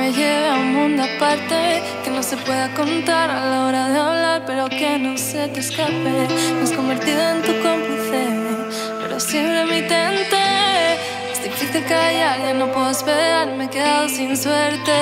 me lleve a un mundo aparte, que no se pueda contar a la hora de hablar, pero que no se te escape. Me has convertido en tu cómplice, pero siempre me intenté. Es difícil callar, ya no puedo esperar, me he quedado sin suerte.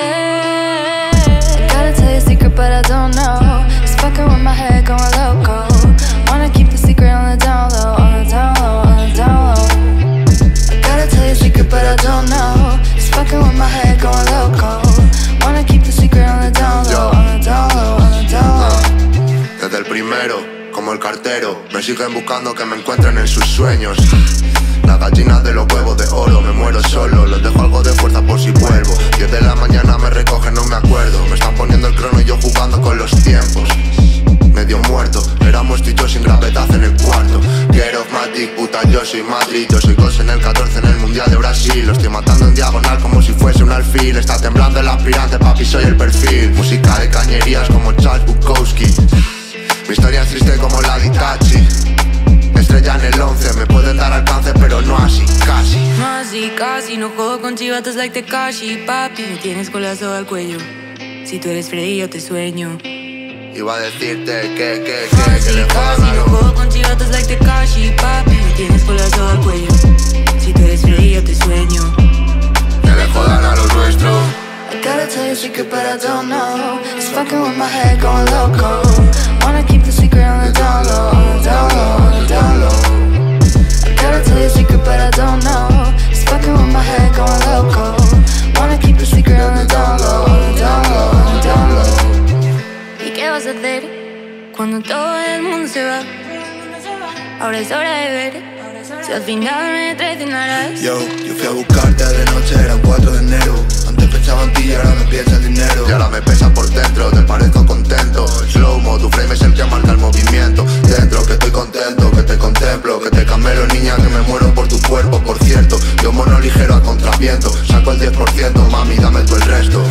I gotta tell you a secret, but I don't know. It's fucking with my head going loco. Wanna keep the secret on the down low, on the down low, on the down low. I gotta tell you a secret, but I don't know. It's fucking with my head going loco. Wanna keep the secret on the down low, on the down low, on the down low. Desde el primero, como el cartero, me siguen buscando que me encuentren en sus sueños. Las gallinas de los huevos de oro, me muero solo, les dejo algo de fuerza por si vuelvo. 10 de la mañana me recogen, no me acuerdo. Me están poniendo el crono y yo jugando con los tiempos. Medio muerto, éramos tú y yo sin gravedad en el cuarto. Get off my dick, puta, yo soy Madrid. Yo soy Gos en el 14 en el Mundial de Brasil. Lo estoy matando en diagonal como si fuese un alfil. Está temblando el aspirante, papi, soy el perfil. Música de cañerías como Charles Bukowski. Mi historia es triste como la de Itachi. Estrella en el 11, me pueden dar alcance, pero no así, casi. No así, casi, no juego con chivatos like Tekashi. Papi, me tienes con la soga al cuello. Si tú eres Freddy, yo te sueño. Iba a decirte que Casi, le casi, no juego con chivatos like Tekashi. Papi, me tienes con la soga al cuello. Si tú eres Freddy, yo te sueño. que le jodan a los nuestros. I gotta tell you a secret, but I don't know. It's fucking with my head going loco. Wanna keep the secret on the down low, on the down low, on the down low. I gotta tell you a secret, but I don't know. It's fucking with my head going loco. Wanna keep the secret on the down low, on the down low, on the down low. ¿Y qué vas a hacer cuando todo el mundo se va? Ahora es hora de ver si al final me traicionarás. Yo fui a buscarte de noche, era el 4 de enero. Antes pensaba en ti y ahora me piensa el dinero. Y ahora me pesa por dentro, te parezco contento. Slow-mo, tu frame es el que marca el movimiento. Dentro que estoy contento, que te contemplo, que te camelo, niña, que me muero por tu cuerpo. Por cierto, yo mono ligero a contraviento. Saco el 10%, mami, dame tú el resto.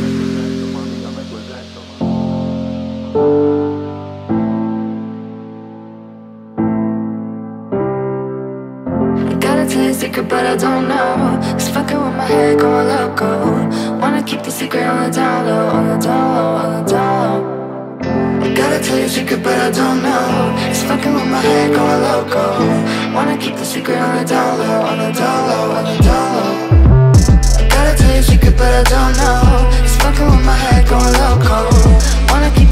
Gotta tell you a secret, but I don't know. It's fucking with my head going loco. Wanna keep the secret on the down low, on the down low, on the down low. I gotta tell you a secret, but I don't know. It's fucking with my head going loco. Wanna keep the secret on the down low, on the down low, on the down low. I gotta tell you a secret, but I don't know. It's fucking with my head going loco. Wanna keep